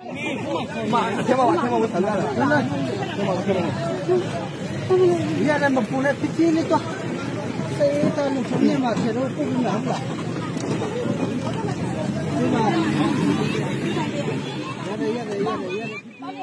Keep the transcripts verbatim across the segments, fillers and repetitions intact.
妈，天嘛，天嘛，我参加了，真的，天嘛，天嘛。你看那么不来，毕竟那个，谁到那上面嘛，铁路不一样了，对吧？也得，也得，也得，也得。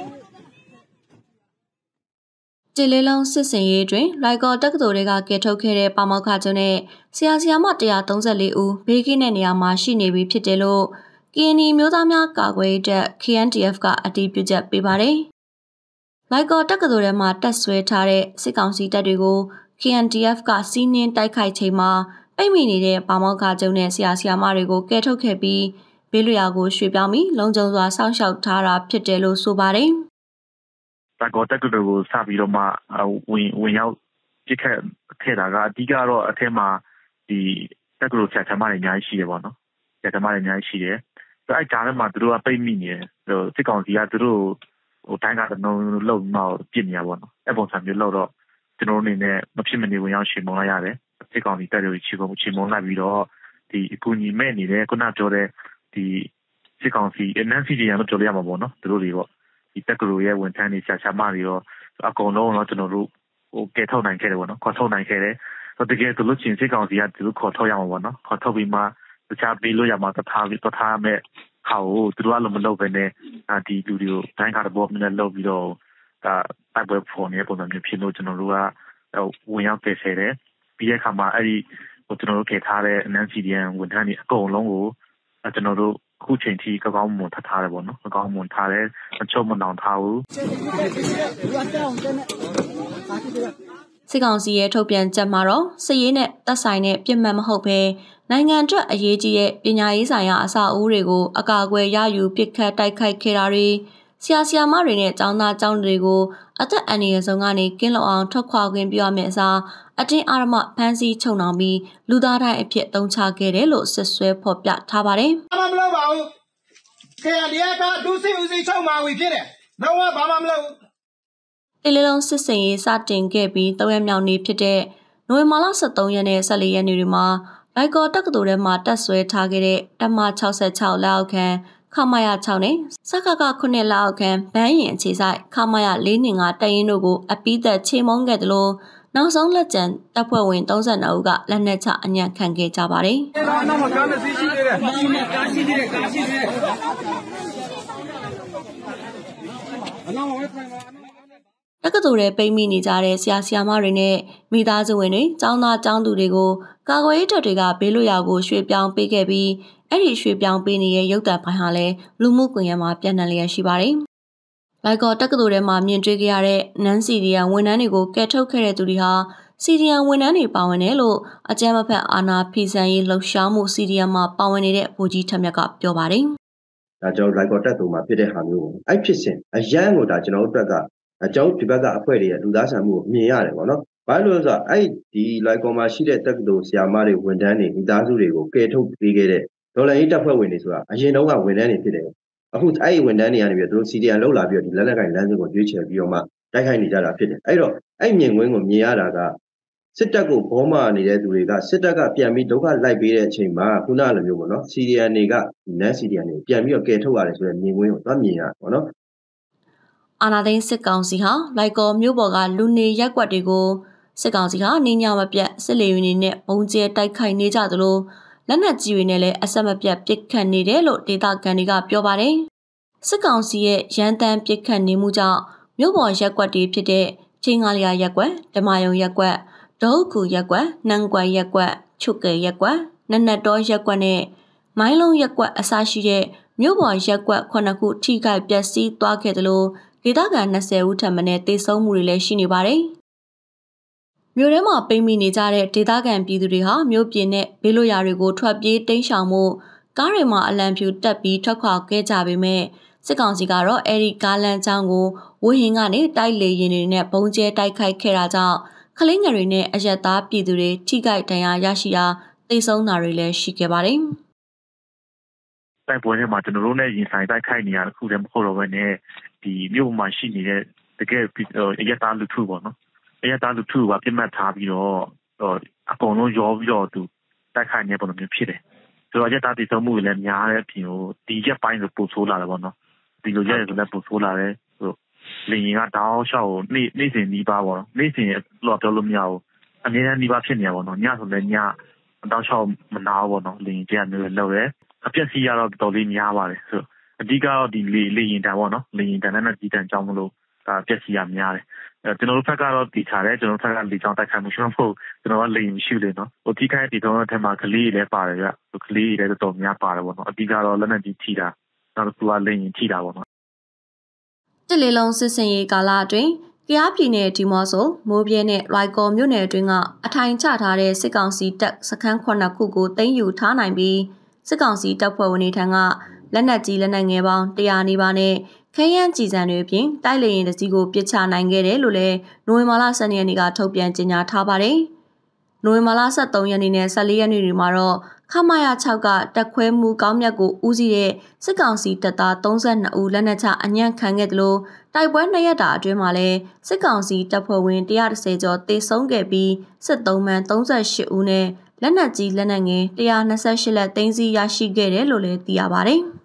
这里浪是生意中，来个这个多的个给抽开的八毛卡中呢，下下嘛这样东西礼物，别给那年嘛是那边撇的咯。今年苗大苗搞过一只 K N D F 个阿弟表姐比巴嘞，来个这个多的嘛特殊差的，是讲是这个 K N D F 个新年大开车嘛，北面里的八毛卡中呢，下下嘛这个给抽开比，比如那个水表面龙中说上小差啦撇的咯说巴嘞。 大哥，这个都差不多嘛，啊，ဝင်ဝင်ရောက်ပြစ်ခတ်ခဲ့တာကအဓိကတော့အထက်မှာဒီတက္ကသိုလ်ဆရာဆရာမတွေအများကြီးရှိတယ်ပေါ့နော်ဆရာဆရာမတွေအများကြီးရှိတယ်အဲ့ကြားထဲမှာသူတို့ကပိတ်မိနေတယ်စစ်ကောင်စီကသူတို့ဟိုတိုင်းကတနုံလုံးတော့ပြစ်နေရပေါ့နော်အဲ့ပုံစံမျိုးလောက်တော့ကျွန်တော်အနေနဲ့မဖြစ်မနေဝင်ရောက်ရှင်မုံလိုက်ရတယ်စစ်ကောင်စီတပ်တွေချီကုန်ချီမုံလိုက်ပြီးတော့ဒီအကူအညီမဲ့နေတဲ့ခုနပြောတဲ့ဒီစစ်ကောင်စီ N N C D ရလို့ပြောရမှာပေါ့နော်သူတို့တွေပေါ့ဒီတက္ကသိုလ်ရဲ့ဝန်ထမ်းတွေဆရာဆရာမတွေရောအကုန်လုံးတော့ကျွန်တော်တို့ဟိုကဲထုတ်နိုင်ခဲ့တယ်ပေါ့နော်ခေါ်ထုတ်နိုင်ခဲ့တယ်ဆိုတကယ်သူတို့ချင်းစစ်ကောင်စီကသူတို့ခေါ်ထုတ်ရမှာပေါ့နော်ခေါ်ထုတ်ပြီးမှတခြားပေးလို့ရမှာတထားပြီးတထားမဲ့ဟာကိုသူတို့ကလည်းမလုပ်ဘဲနဲ့ဒီလူတွေကိုဘန်းကားတဘောနဲ့လုပ်ပြီးတော့ဒါတိုက်ပွဲဖော်နေတဲ့ပုံစံမျိုးဖြစ်လို့ကျွန်တော်တို့ကဝင်ရောက်ပြည့်စဲတယ်ပြီးတဲ့အခါမှာအဲ့ဒီဟိုကျွန်တော်တို့ခေထားတဲ့ N N C D ဝန်ထမ်းတွေအကုန်လုံးကိုကျွန်တော်တို့ခုချိန်ထိကောင်းမွန်ထားထားတယ်ပေါ့နော်ကောင်းမွန်ထားတယ်မချုံမနောင်ထားဘူးစစ်ကောင်စီရဲ့ထုတ်ပြန်ချက်မှာတော့စစ်ရေးနဲ့တပ်ဆိုင်တဲ့ပြစ်မှတ်မဟုတ်ဘဲနိုင်ငံအတွက်အရေးကြီးတဲ့ပညာရေးဆိုင်ရာအစအဦးတွေကိုအကာအကွယ်ရယူပစ်ခတ်တိုက်ခိုက်ခဲ့တာတွေဆရာဆရာမတွေနဲ့ကျောင်းသားကျောင်းတွေကိုအသက်အန္တရာယ်ဆုံးကနေကင်းလွတ်အောင်ထွက်ခွာခွင့်ပြုရမယ့်အစားအတင်းအဓမ္မဖမ်းဆီးချုပ်နှောင်ပြီးလူသားတိုင်းအဖြစ်တုံးချခဲ့တယ်လို့စစ်ဆွဲဖော်ပြထားပါတယ်။ဘာမှမလုပ်ပါဘူး။ခေဒီယာကဒုစစ်ဦးစီးချုပ်မှာဝင်ဖြစ်တယ်။လုံးဝဘာမှမလုပ်ဘူး။ဒီလိုလုံးစစ်စင်ရေးစတင်ခဲ့ပြီးသုံးရက်မြောက်နေ့ဖြစ်တဲ့နိုဝင်ဘာလဆယ့်သုံးရက်နဲ့ဆယ့်လေးရက်နေ့တွေမှာလိုက်ကောတက္ကသိုလ်ထဲမှာတက်ဆွဲထားခဲ့တဲ့တမ၆၆လက်အောက်ခံခမရ၆နဲ့စကကခုနှစ်လက်အောက်ခံဘန်းရင်အခြေဆိုင်ခမရ၄နှစ်ငါတရင်တို့ကိုအပိသက်ချေမုန်းခဲ့တယ်လို့နောက်ဆုံးလက်ကျန်တပ်ဖွဲ့ဝင်၃၂ဦးကလက်နက်ချအညံ့ခံခဲ့ကြပါတယ်။နောက်မှာကားနဲ့စီးရှိသေးတယ်။ကားရှိသေးတယ်ကားရှိသေးတယ်။အနောက်မှာဝဲဖိုင်မှာတက္ကသိုလ်ရဲ့ပိတ်မိနေကြတဲ့ဆရာဆရာမတွေနဲ့မိသားစုဝင်တွေကျောင်းသားကျောင်းသူတွေကိုကာကွယ်ရေးတပ်တွေကဘေးလွတ်ရာကိုရွှေ့ပြောင်းပေးခဲ့ပြီးအဲ့ဒီရွှေ့ပြောင်းပေးနေတဲ့ရုပ်သံဖိုင်ဟာလည်းလူမှုကွန်ရက်မှာပြန့်နှံ့လျက်ရှိပါတယ်။လိုက်ကောတက္ကသိုလ်ထဲမှာမြင်တွေ့ခဲ့ရတဲ့နန်းစီဒီယန်ဝန်ထမ်းတွေကိုကယ်ထုတ်ခဲ့တဲ့သူတွေဟာစီဒီယန်ဝန်ထမ်းတွေပါဝင်တယ်လို့အကြမ်းမဖက်အာဏာဖီဆန်ရေးလှုပ်ရှားမှုစီဒီယန်မှာပါဝင်နေတဲ့ဗိုလ်ကြီးထက်မြတ်ကပြောပါတယ်။ဒါကျွန်တော်လိုက်ကောတက်သူမှာဖြစ်တဲ့ဟာမျိုးကိုအဲ့ဖြစ်စဉ်အရန်ကိုဒါကျွန်တော်တို့အတွက်ကအကြောင်းဒီဘက်ကအဖွဲ့တွေရဲ့လူသားဆန်မှုကိုမြင်ရတယ်ပေါ့နော်။ဘာလို့လဲဆိုတော့အဲ့ဒီလိုက်ကောမှာရှိတဲ့တက္ကသိုလ်ဆရာမတွေဝန်ထမ်းတွေမိသားစုတွေကိုကယ်ထုတ်ပေးခဲ့တဲ့ဒေါ်လာရေးတပ်ဖွဲ့ဝင်တွေဆိုတာအရင်တုန်းကဝန်ထမ်းတွေဖြစ်တယ်။အခုအဲ့ဒီဝန်ထမ်းတွေကနေပြီးတော့သူတို့ C D N လောက်လာပြီးတော့ဒီလက်နက်ကင်လမ်းစဉ်ကိုရွေးချယ်ပြီးတော့မှတိုက်ခိုက်နေကြတာဖြစ်တယ်။အဲ့တော့အဲ့မြင်ကွင်းကိုမြင်ရတာကစစ်တပ်ကိုဘောမာနေတဲ့သူတွေကစစ်တပ်ကပြန်ပြီးဒုက္ခလိုက်ပေးတဲ့အချိန်မှာခုနလိုမျိုးပေါ့နော် C D N တွေက N C D N တွေပြန်ပြီးတော့ကယ်ထုတ်ရတယ်ဆိုတဲ့မြင်ကွင်းကိုသွားမြင်ရပေါ့နော်အာနာသိန်းစစ်ကောင်စီဟာလိုက်ကောမြို့ပေါ်ကလူနေရက်ကွက်တွေကိုစစ်ကောင်စီဟာနေညမပြတ်စစ်လေယာဉ်တွေနဲ့ဘုံကျဲတိုက်ခိုက်နေကြသလိုလက်နက်ကြီးတွေနဲ့လည်းအဆက်မပြတ်ပစ်ခတ်နေတယ်လို့ဒေသခံတွေကပြောပါတယ်စစ်ကောင်စီရဲ့ရန်တမ်းပစ်ခတ်နေမှုကြောင့်မြို့ပေါ်ရက်ကွက်တွေဖြစ်တဲ့ချင်းငါလျာရက်ကွက်ဓမာယုံရက်ကွက်ဒေါုခုရက်ကွက်နန်းကွက်ရက်ကွက်ချုပ်ကဲရက်ကွက်နနတ်တော်ရက်ကွက်နဲ့မိုင်းလုံးရက်ကွက်အစရှိတဲ့မြို့ပေါ်ရက်ကွက်ခုနှစ်ခုထိခိုက်ပျက်စီးသွားခဲ့တယ်လို့ဒေသခံ၂၀ဦးထပ်မံတေဆုံးမှုတွေလည်းရှိနေပါတယ်။မြို့ထဲမှာပိတ်မိနေကြတဲ့ဒေသခံပြည်သူတွေဟာမြို့ပြင်နဲ့ဘေးလွတ်ရာတွေကိုထွက်ပြေးတိမ်းရှောင်မှုကားတွေမှာအလံဖြူတက်ပြီးထွက်ခွာခဲ့ကြပေမဲ့စစ်ကောင်စီကတော့အဲ့ဒီကားလမ်းကြောင်းကိုဝဟင်ကနေတိုက်လေရင်တွေနဲ့ဘုံကျဲတိုက်ခိုက်ခဲ့တာကြောင့်ကလေးငယ်တွေနဲ့အရက်သားပြည်သူတွေထိခိုက်ဒဏ်ရာရရှိတာတေဆုံးတာတွေလည်းရှိခဲ့ပါတယ်။တိုက်ပွဲထဲမှာကျွန်တော်တို့နဲ့ရင်ဆိုင်တိုက်ခိုက်နေရတဲ့ခုတည်းမဟုတ်တော့ဘဲနဲ့ဒီမြို့မှာရှိနေတဲ့တကယ်အရက်သားလူထုပေါ့နော်အရက်သားလူထုကပြစ်မှတ်ထားပြီးတော့အကုန်လုံးရောပြီးတော့သူတိုက်ခိုက်နေပုံမျိုးဖြစ်တယ်ဆိုတော့အရက်သားတည်ဆုံမှုတွေလည်းများတဲ့အပြင်ဟိုဒီရက်ပိုင်းဆိုပိုဆိုးလာတယ်ပေါ့နော်ဒီဒီလိုရက်ရဆိုလည်းပိုဆိုးလာတယ်ဆိုလေရင်ကတောင်းလျှောက်ကိုနေ့နေ့စဉ်နီးပါးပေါ့နော်နေ့စဉ်လို့ပြောလို့မရဘူးအမြဲတမ်းနီးပါးဖြစ်နေရပေါ့နော်ညဆိုလည်းညတောင်းလျှောက်မနာဘူးပေါ့နော်လေရင်တရားမျိုးလောက်တယ်အပြက်စီးရတော့တော်လေးများပါတယ်ဆိုအဓိကတော့ဒီလေလေရင်တန်ပေါ့နော်လေရင်တန်နဲ့ကြီးတန်ကြောင်းမလို့ဒါပြက်စီးရများတယ်အဲကျွန်တော်တို့ဘက်ကတော့တီချာတယ်ကျွန်တော်တို့ဘက်ကလေကြောင်းတိုက်ခိုက်မှုရှိမှမဟုတ်ကျွန်တော်ကလေရင်မရှိလေနော်ဟိုထိခိုက်တီထုံးတဲ့ထဲမှာကလေးတွေလည်းပါတယ်ဗျကလေးတွေလည်းတော်တော်များပါတယ်ပေါ့နော်အဓိကတော့လက်နက်ကြီးထိတာနောက်တစ်ခုကလေရင်ထိတာပေါ့နော်တစ်လေးလုံးစစ်စင်ရေးကာလအတွင်းကယားပြည်နယ်ဒီမော့ဆိုမိုးပြဲနဲ့ရိုက်ကော်မြို့နယ်အတွင်းကအထိုင်ချထားတဲ့စစ်ကောင်စီတပ်စခန်းခုနှစ်ခုကိုသိမ်းယူထားနိုင်ပြီးစစ်ကောင်စီတပ်ဖွဲ့ဝင်တွေထံကလက်နက်ကြီးလက်နက်ငယ်ပေါင်းတရာနီးပါးနဲ့ခဲယမ်းကြည်စံတွေအပြင်တိုက်လေရင်တစည်းကိုပစ်ချနိုင်ခဲ့တယ်လို့လည်းနိုဝင်ဘာလဆယ်ရက်နေ့ကထုတ်ပြန်ကြေညာထားပါတယ်။နိုဝင်ဘာလဆယ်သုံးရက်နေ့နဲ့ဆယ်လေးရက်နေ့တွေမှာတော့ခမာယာ၆ကတက်ခွဲမှုကောင်းမြတ်ကိုဦးစီးတဲ့စစ်ကောင်စီတပ်သားသုံးဆယ်နှစ်ဦးလက်နက်ချအညံ့ခံခဲ့တယ်လို့တိုက်ပွဲနှစ်ရက်တာအတွင်းမှာလည်းစစ်ကောင်စီတပ်ဖွဲ့ဝင်၁၁၀ကျော်တေဆုံးခဲ့ပြီးစစ်သုံးမှန်၃၈ဦးနဲ့လက်နက်ကြီးလက်နက်ငယ်၁၂၈လက်သိမ်းဆည်းရရှိခဲ့တယ်လို့လည်းသိရပါတယ်။